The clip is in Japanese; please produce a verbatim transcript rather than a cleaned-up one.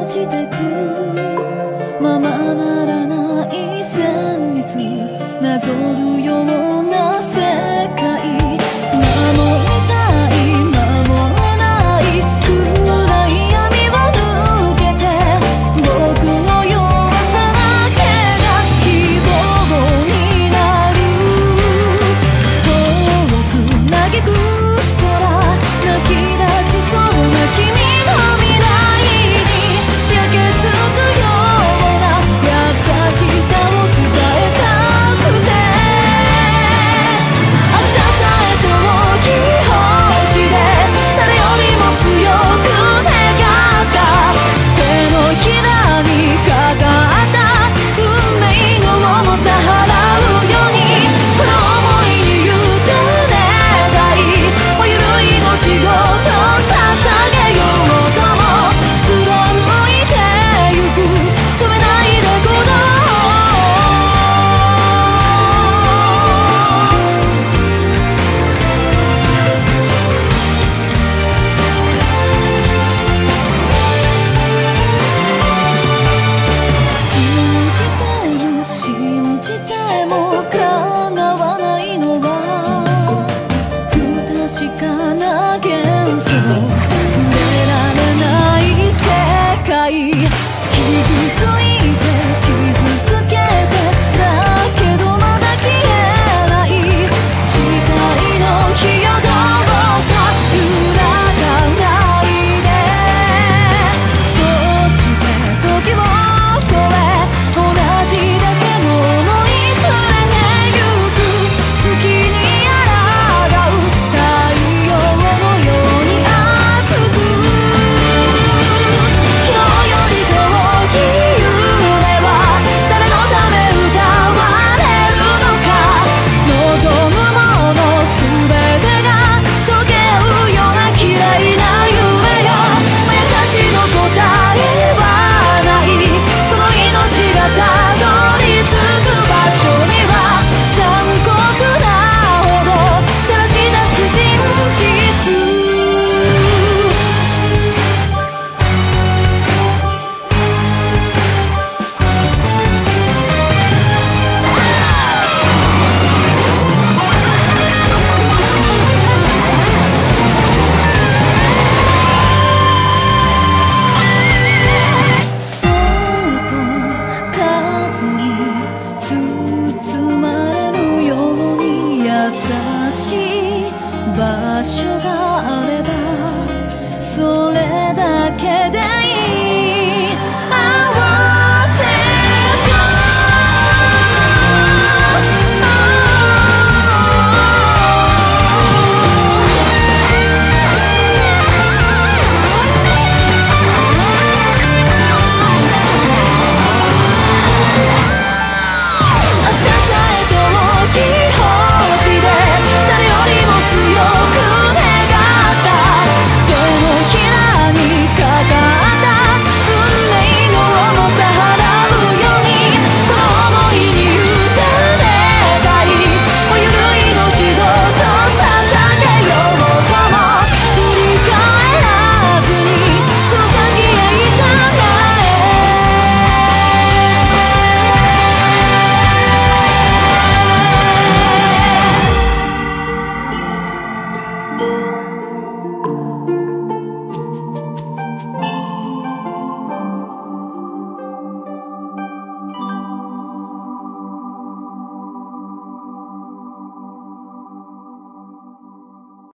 じてくままならない旋律なぞるような世界守りたい守れない暗い闇を抜けて僕の弱さだけが希望になる遠く嘆く空泣き出しそうな君の未来に焼けつくような優しさを伝えたくて明日さえ遠き星で誰よりも強く願った手のひらにかかった運命の重さ払うようにこの想いに委ねたい燃ゆる命ごと捧げようとも貫いてゆく止めないで鼓動信じてる信じても叶わないのは不確かな幻想触れられない世界傷ついて傷つけてだけどまだ消えない誓いの火をどうか揺らがないでそして時を越え同じだけの想い連れてゆく月に抗う太陽のように熱く昨日より遠き夢は誰のため歌われるのか望むもの全てが溶け合うような嫌いな夢よまやかしの答えはないこの命がたどり着く場所には残酷なほど照らし出す真実そっと風に包まれるように優しい場所があればそれだけでいい I want this明日さえ遠き星で誰よりも強く願った手のひらにかかった運命の重さ払うようにこの想いに委ねたい燃ゆる命ごと捧げようとも振り返らずにその先へいたまえ